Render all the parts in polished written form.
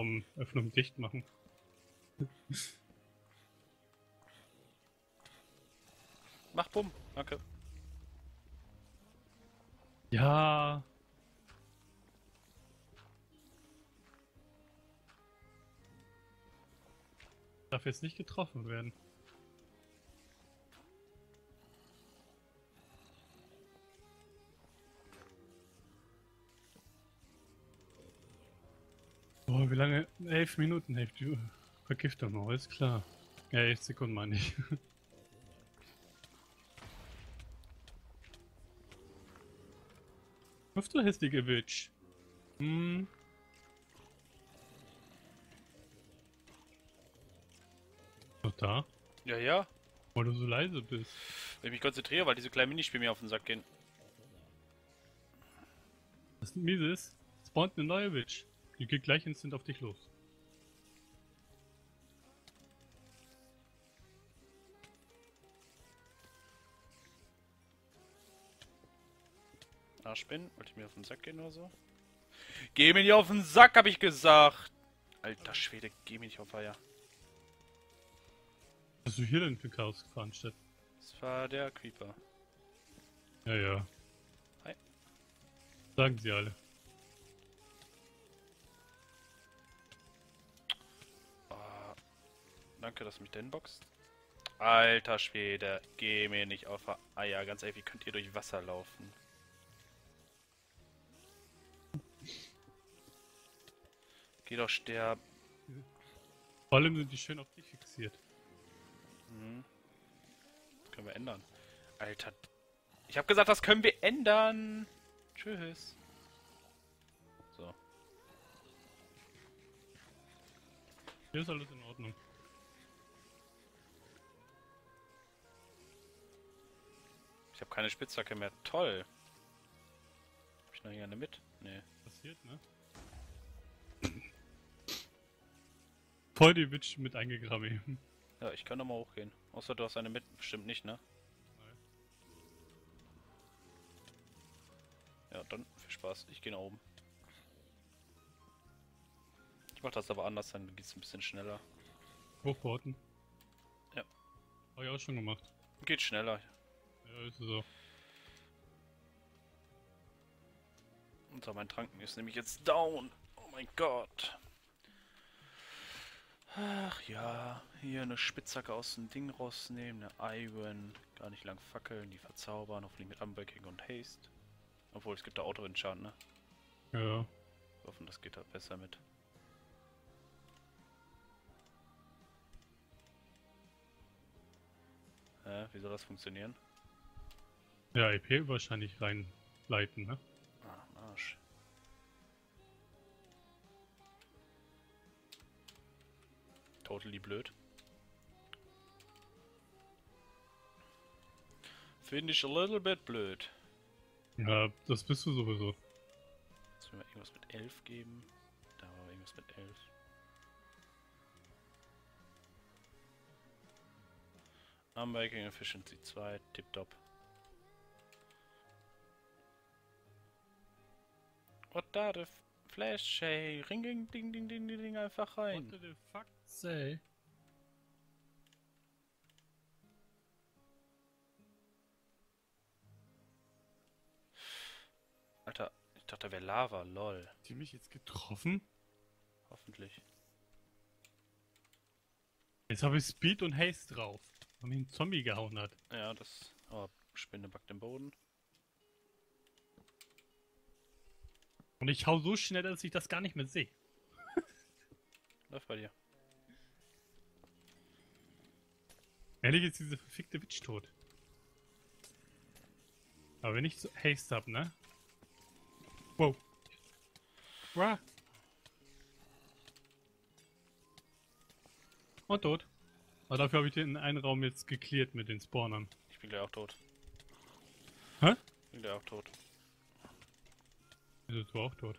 Öffnung dicht machen. Mach bumm. Danke. Ja. Darf jetzt nicht getroffen werden. Boah, wie lange? 11 Minuten hilft die Vergiftung noch, ist klar. Ja, 11 Sekunden meine ich. Auf du hässliche Bitch. Hm. Noch da? Ja, ja. Weil du so leise bist. Wenn ich mich konzentriere, weil diese kleinen Minispiele mir auf den Sack gehen. Das miese ist, spawnt eine neue Bitch. Die geht gleich instant auf dich los. Arschbin, wollte ich mir auf den Sack gehen oder so? Geh mir nicht auf den Sack, hab ich gesagt! Alter Schwede, geh mir nicht auf Eier. Was hast du hier denn für Chaos gefahren, Stadt? Das war der Creeper. Ja, ja. Hi. Sagen sie alle. Oh, danke, dass du mich denn boxt. Alter Schwede, geh mir nicht auf Eier. Ganz ehrlich, wie könnt ihr durch Wasser laufen? Geh doch sterben. Vor allem sind die schön auf dich fixiert. Mhm. Das können wir ändern. Alter. Ich hab gesagt, das können wir ändern. Tschüss. So. Hier ist alles in Ordnung. Ich habe keine Spitzhacke mehr. Toll. Hab ich noch hier eine mit? Nee. Passiert, ne? Voll die Bitch mit eingegraben. Ja, ich kann noch mal hochgehen. Außer du hast eine mit. Bestimmt nicht, ne? Nein. Ja, dann viel Spaß. Ich gehe nach oben. Ich mach das aber anders, dann geht's ein bisschen schneller. Hochporten. Ja. Hab ich auch schon gemacht. Geht schneller. Ja, ist so. Und so, mein Tranken ist nämlich jetzt down. Oh mein Gott. Ach ja, hier eine Spitzhacke aus dem Ding rausnehmen, eine Iron, gar nicht lang fackeln, die verzaubern, hoffentlich mit Unbreaking und Haste. Obwohl, es gibt da Auto-Enchant, ne? Ja, ja. Wir hoffen, das geht da besser mit. Wie soll das funktionieren? Ja, EP wahrscheinlich reinleiten, ne? Ah, Arsch. Totally blöd. Finde ich a little bit blöd. Ja, das bist du sowieso. Jetzt müssen wir irgendwas mit 11 geben. Da war irgendwas mit 11. Unbreaking Efficiency 2, tipptopp. What the Flash, ey. Ring, ding, ding, ding, ding, ding, einfach rein. What the fuck say? Alter, ich dachte, da wäre Lava, lol. Hat die mich jetzt getroffen? Hoffentlich. Jetzt habe ich Speed und Haste drauf. Weil mich ein Zombie gehauen hat. Ja, das. Oh, Spinne backt im Boden. Und ich hau so schnell, dass ich das gar nicht mehr sehe. Läuft bei dir. Ehrlich ist diese verfickte Witch tot. Aber wenn ich so Haste hab, ne? Wow. Wow. Und tot. Aber dafür habe ich den einen Raum jetzt geklärt mit den Spawnern. Ich bin gleich auch tot. Hä? Ich bin gleich auch tot. Wieso ist du auch tot?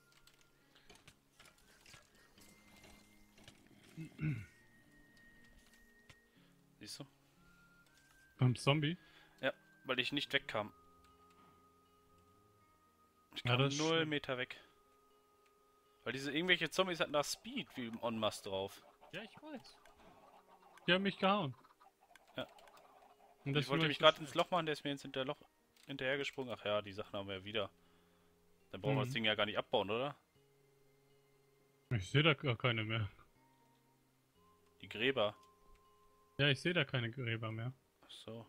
Siehst du? Beim Zombie? Ja, weil ich nicht wegkam. Ich Ja, kam das ist 0 schlimm. Meter weg. Weil diese irgendwelche Zombies hatten da Speed wie im On-Mass drauf. Ja, ich weiß. Die haben mich gehauen. Ja. Und Ich deswegen wollte war mich so gerade schnell. ins Loch machen, der ist mir ins Loch hinterhergesprungen. Ach ja, die Sachen haben wir ja wieder. Dann brauchen wir das Mhm. Ding ja gar nicht abbauen, oder? Ich sehe da gar keine mehr. Die Gräber. Ja, ich sehe da keine Gräber mehr. Ach so.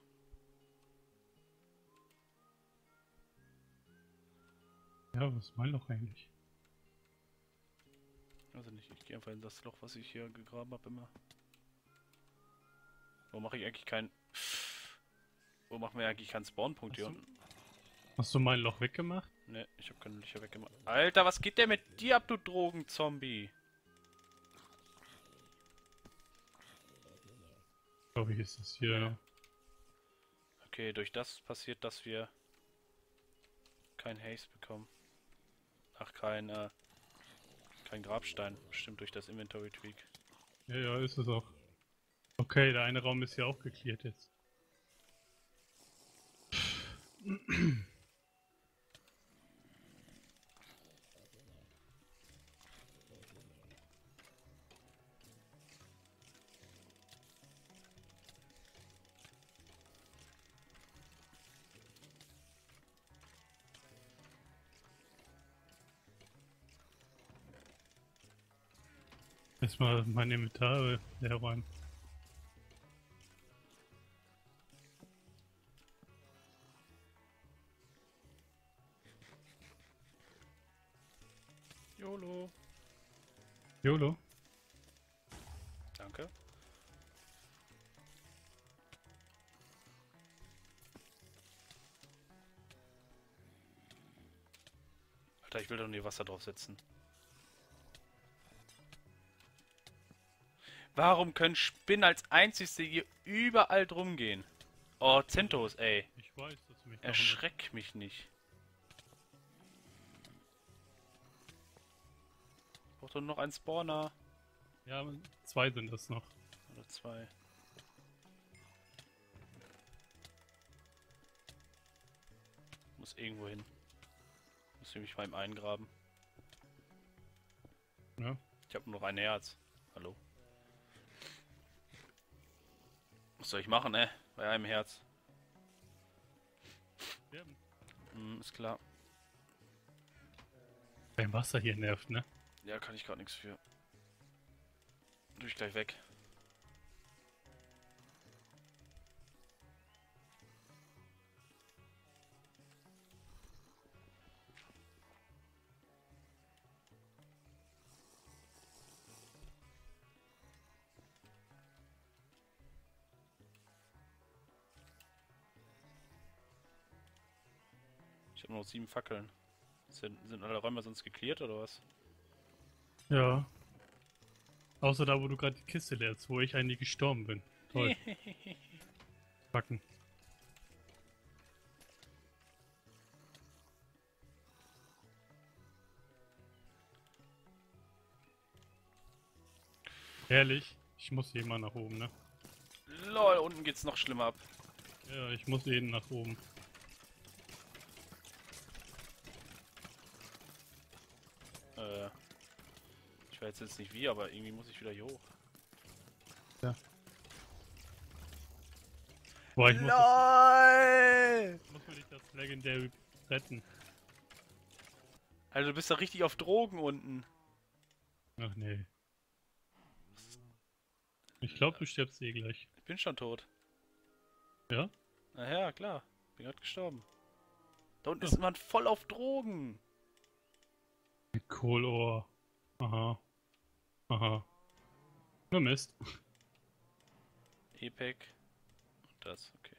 Ja, was ist mein Loch eigentlich? Also nicht, ich gehe einfach in das Loch, was ich hier gegraben habe immer. Wo mache ich eigentlich keinen... Wo machen wir eigentlich keinen Spawnpunkt hier unten? Hast du mein Loch weggemacht? Ne, ich habe keine Löcher weggemacht. Alter, was geht denn mit dir ab, du Drogenzombie? Glaube ich, ist das hier. Ja. Okay, durch das passiert, dass wir kein Haste bekommen. Ach, kein Grabstein. Bestimmt durch das Inventory Tweak. Ja, ja, ist es auch. Okay, der eine Raum ist ja auch geklärt jetzt. Erstmal mein Inventar leer räumen. YOLO. YOLO. Danke. Alter, ich will doch nie Wasser draufsetzen. Warum können Spinnen als einzigste hier überall drum gehen? Oh, Zentos, ey. Ich weiß, dass du mich noch Erschreck mich nicht. Ich brauch doch noch einen Spawner. Ja, zwei sind das noch. Oder zwei. Muss irgendwo hin. Muss ich mich mal im eingraben. Ja. Ich habe nur noch ein Herz. Hallo. Was soll ich machen, bei einem Herz? Sterben. Ist klar. Dein Wasser hier nervt, ne? Ja, kann ich gerade nichts für. Tue ich gleich weg. Ich habe nur noch 7 Fackeln. Sind alle Räume sonst geklärt oder was? Ja. Außer da, wo du gerade die Kiste leerst, wo ich eigentlich gestorben bin. Toll. Backen. Ehrlich, ich muss hier mal nach oben, ne? LOL, unten geht's noch schlimmer ab. Ja, ich muss eben nach oben. Ich weiß jetzt nicht wie, aber irgendwie muss ich wieder hier hoch. Ja. Boah, ich LOL! muss mir nicht das Legendary retten. Also du bist da richtig auf Drogen unten. Ach nee. Ich glaube, du stirbst eh gleich. Ich bin schon tot. Ja? Na ja, klar. Bin gerade gestorben. Da unten Ja. ist man voll auf Drogen. Kohlohr. Aha. Aha. Nur Mist. Epic. Und das, okay.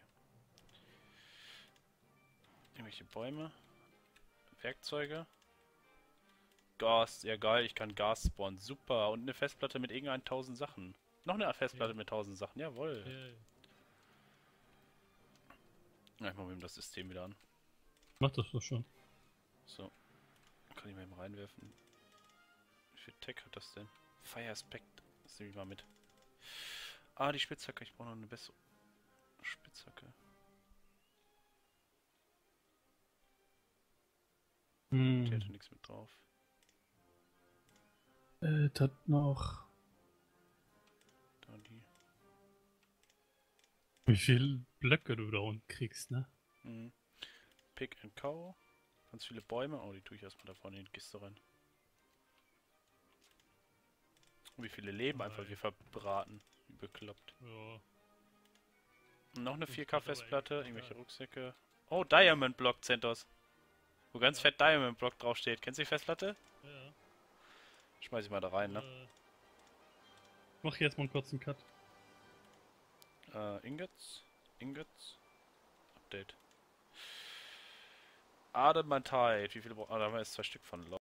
Irgendwelche Bäume. Werkzeuge. Gas, ja geil, ich kann Gas spawnen. Super. Und eine Festplatte mit irgendeinen 1000 Sachen. Noch eine Festplatte mit 1000 Sachen, jawohl. Ja, ich mach mir das System wieder an. Mach das doch schon. So. Kann ich mal eben reinwerfen. Wie viel Tech hat das denn? Fire Aspect. Das nehme ich mal mit. Ah, die Spitzhacke. Ich brauche noch eine bessere Spitzhacke. Die hatte nichts mit drauf. Das noch. Da die. Wie viel Blöcke du da unten kriegst, ne? Mhm. Pick and Cow. Ganz viele Bäume. Oh, die tue ich erstmal da vorne in die Kiste rein. Und wie viele Leben einfach wir verbraten. Wie bekloppt. Ja. Und noch eine Das 4K wird aber Festplatte, echt irgendwelche geil. Rucksäcke. Oh, Diamond Block Centos. Wo ganz Ja, fett Diamond Block draufsteht. Kennst du die Festplatte? ja. Schmeiß ich mal da rein, ne? Mach jetzt mal einen kurzen Cut. Ingots. Ingots. Update. Adamantite. Wie viele brauchen. Ah, da haben wir jetzt 2 Stück von.